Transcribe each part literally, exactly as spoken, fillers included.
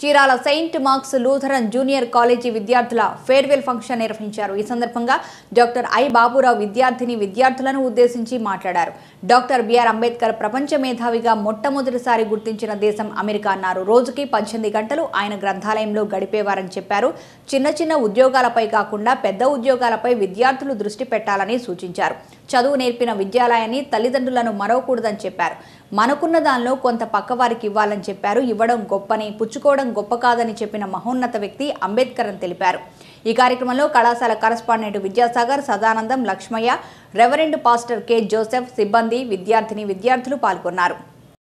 Chirala saint Mark's Lutheran junior college విద్యార్థుల farewell function నిర్వహించారు। ఈ సందర్భంగా డాక్టర్ ఐ బాబురావు విద్యార్థిని విద్యార్థులను ఉద్దేశించి మాట్లాడారు। డాక్టర్ బిఆర్ అంబేద్కర్ ప్రపంచ మేధావిగా మొట్టమొదటిసారి గుర్తించిన దేశం అమెరికా అన్నారు। రోజుకి పద్దెనిమిది గంటలు ఆయన గ్రంథాలయంలో గడిపేవారని చెప్పారు। చిన్న చిన్న ఉద్యోగాలపై కాకుండా పెద్ద ఉద్యోగాలపై విద్యార్థులు దృష్టి పెట్టాలని సూచించారు। చదువు నేర్పిన విద్యాలయాన్ని తల్లిదండ్రులను మరవకూడదని చెప్పారు। మనకున్న దానిలో కొంత పక్కవారికి ఇవ్వాలని చెప్పారు। ఇవ్వడం గొప్పని పుచ్చుకోవడం గొప్ప కాదని చెప్పిన మహోన్నత వ్యక్తి అంబేద్కర్ అని తెలిపారు। ఈ కార్యక్రమంలో కళాశాల correspondent Vidyasagar, Sadanandam, Lakshmaiah, reverend pastor K Joseph, సిబ్బంది, విద్యార్థిని విద్యార్థులు పాల్గొన్నారు।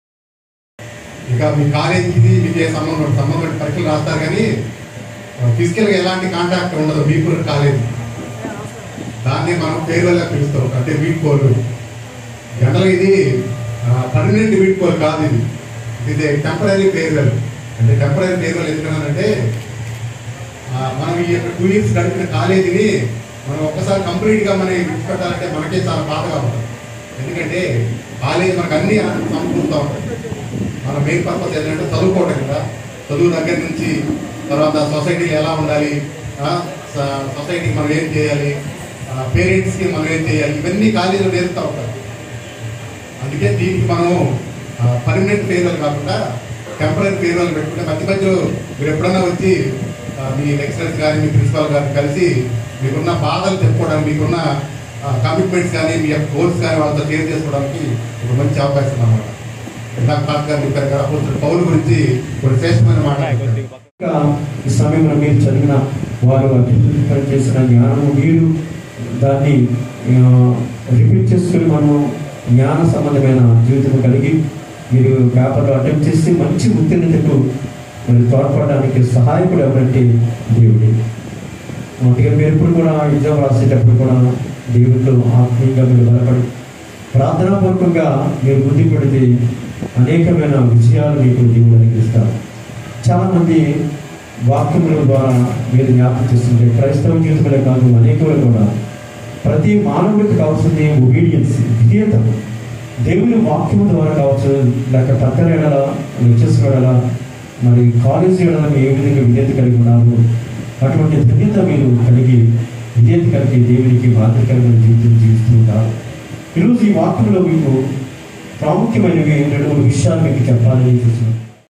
ఇక మీ కాలేజీకి మీకు ఏ సంబంధం సంబంధం పరీక్షలు రాస్తారు కానీ ఫిజికల్గా ఎలాంటి కాంటాక్ట్ ఉండదు మీకు కాలేజీ। దాన్ని మనం ఫేర్వెల్గా పిలుస్తాం, అంటే వీక్ కోల్। జనరల్గా ఇది పర్మనెంట్ వీక్ కోల్ కాదు, ఇది ఇది టెంపరీ ఫేర్వెల్। అంటే టెంపరీ ఫేర్వెల్ ఎందుకంటే మనం ఈ యొక్క టూ ఇయర్స్ గడిపిన కాలేజీని మనం ఒక్కసారి కంప్లీట్గా మనం విడిచిపెట్టాలంటే మనకే చాలా బాధగా ఉంటుంది। ఎందుకంటే కాలేజీ మనకు అన్నీ సమకూరుతూ ఉంటాయి। మన మెయిన్ పర్పస్ ఏంటంటే చదువుకోవటం కదా, చదువు దగ్గర నుంచి తర్వాత సొసైటీలో ఎలా ఉండాలి, సొసైటీకి మనం ఏం చేయాలి, పేరెంట్స్కి మనం ఏం చేయాలి, ఇవన్నీ కాలేజీలో నేర్పుతూ ఉంటారు। అందుకే దీనికి మనం పర్మనెంట్ ఫేర్వెల్ కాకుండా టెంపరీ ఫేర్వెల్ పెట్టుకుంటే మధ్య మధ్యలో మీరు ఎప్పుడన్నా వచ్చి మీ లెక్చరర్స్ కానీ మీ ప్రిన్సిపాల్ గారిని కలిసి మీకున్న బాధలు చెప్పుకోవడానికి, మీకున్న కమిట్మెంట్స్ కానీ మీ యొక్క గోల్స్ కానీ వాళ్ళతో షేర్ చేసుకోవడానికి ఒక మంచి అవకాశం అన్నమాట। ఇందాక పాస్ గారు చెప్పారు కదా, అప్పుడు పౌరుల గురించి ఒక శ్రేష్టమైన మాట। ఈ సమయంలో మీరు చదివిన వారు అభివృద్ధి చేసిన జ్ఞానము మీరు దాన్ని రిపీట్ చేసుకుని మనం జ్ఞాన సంబంధమైన జీవితం కలిగి మీరు పేపర్లో అటెంప్ట్ చేసి మంచి ఉత్తీర్ణతకు మీరు తోడ్పడడానికి సహాయకుడు ఎవరంటే దేవుడు। మొదటిగా మీరు ఎప్పుడు కూడా ఎగ్జామ్ రాసేటప్పుడు కూడా దేవుడితో ఆత్మీయంగా మీరు బలపడి ప్రార్థనాపూర్వకంగా మీరు బుద్ధి పెడితే అనేకమైన విజయాలు మీకు దేవుడు అందిస్తారు। చాలామంది వాక్యముల ద్వారా మీరు జ్ఞాపకం చేస్తుంటే క్రైస్తవ జీవితంలో కాదు అనేకలు కూడా ప్రతి మానవుడికి కావాల్సింది ఒబీడియన్స్, విధేయత। దేవుని వాక్యము ద్వారా కావచ్చు, లేక పెద్దల ఎడల లెక్చర్స్ ఎడల మరి కాలేజీ ఎడల ఏ విధంగా విధేయత కలిగి ఉన్నారు, అటువంటి ధన్యత మీరు కలిగి విధేయత కలిగి దేవునికి బాధ్యతకరమైన జీవితం జీవిస్తూ ఉంటారు। ఈరోజు ఈ వాక్యంలో మీకు ప్రాముఖ్యమైనవి రెండు మూడు విషయాలు మీకు చెప్పాలని చూస్తున్నాను।